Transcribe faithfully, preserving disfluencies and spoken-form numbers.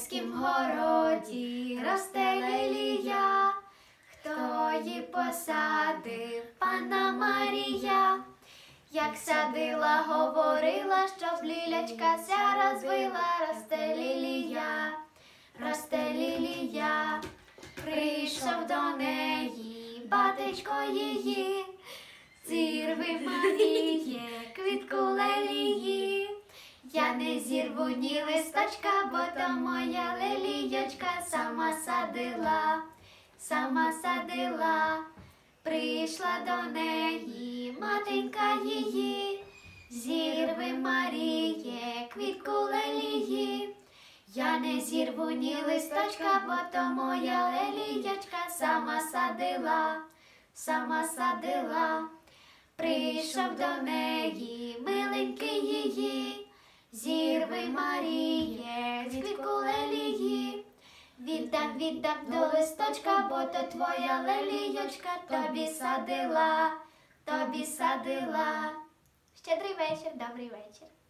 царськім городі росте лілія, хто її посадив? Панна Марія. Як садила, говорила, щоб лілячка ся розвила, росте лілія, росте лілія. Прийшов до неї батечко її, зірви Маріє, квітку лелії. Я не зірву ні листочка, бо то моя лелієчка сама садила, сама садила. Прийшла до неї матенька її, зірви Маріє, квітку лелії. Я не зірву ні листочка, бо то моя лелієчка сама садила, сама садила. Прийшов до неї миленький її, зірви Маріє, квітку лелії. Віддам, віддам до листочка, бо то твоя лелійочка тобі садила, тобі садила. Щедрий вечір, добрий вечір.